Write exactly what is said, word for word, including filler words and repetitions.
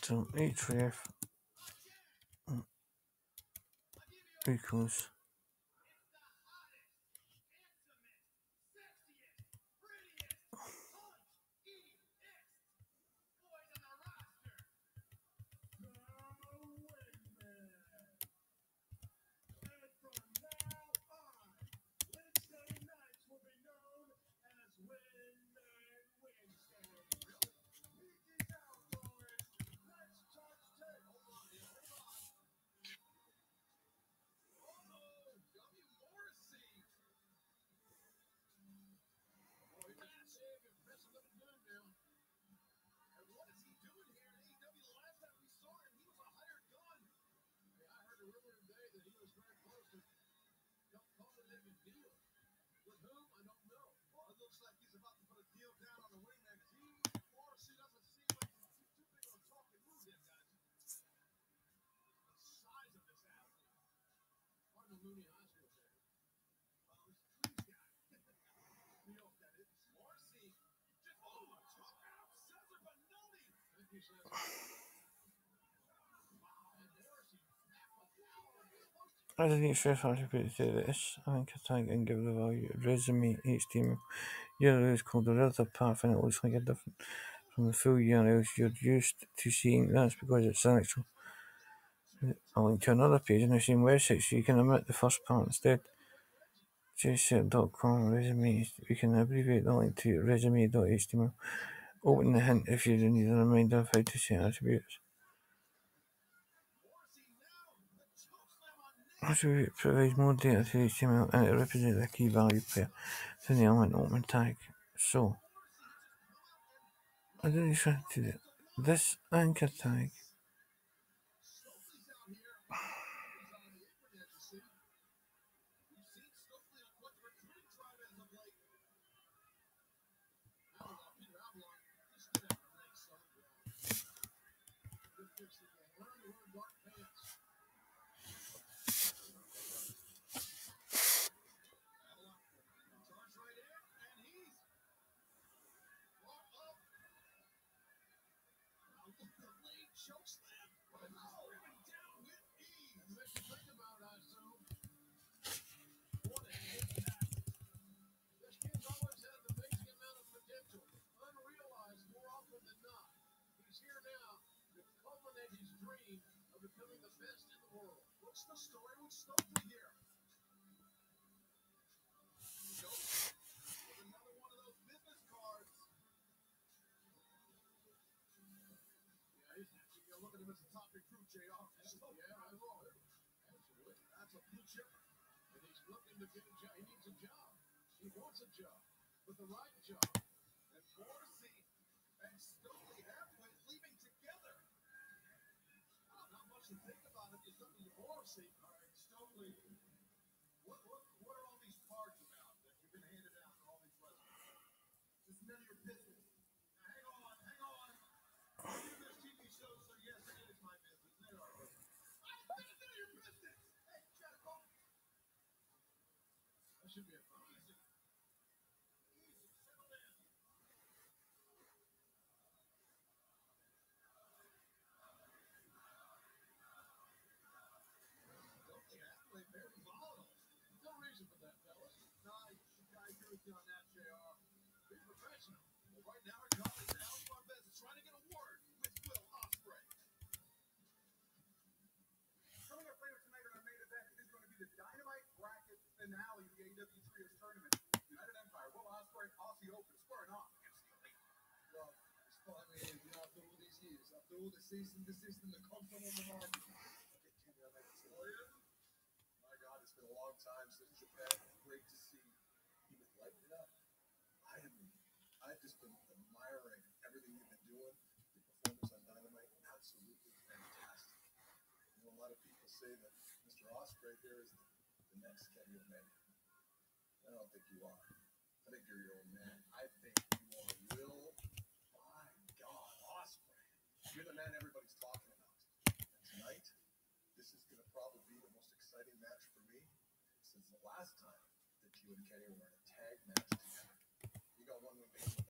So H F equals add an H F attribute to this anchor tag and give the value resume H T M L. U R L is called the relative path and it looks like a different from the full U R Ls you're used to seeing. That's because it's an actual a link to another page on the same website, so you can omit the first part instead. j set dot com resume. We can abbreviate the link to resume dot H T M L. Open the hint if you need a reminder of how to set attributes. Attribute provides more data to H T M L and it represents a key value pair to the element open tag. So, I don't try to do this anchor tag. I don't think you are. I think you're your own man.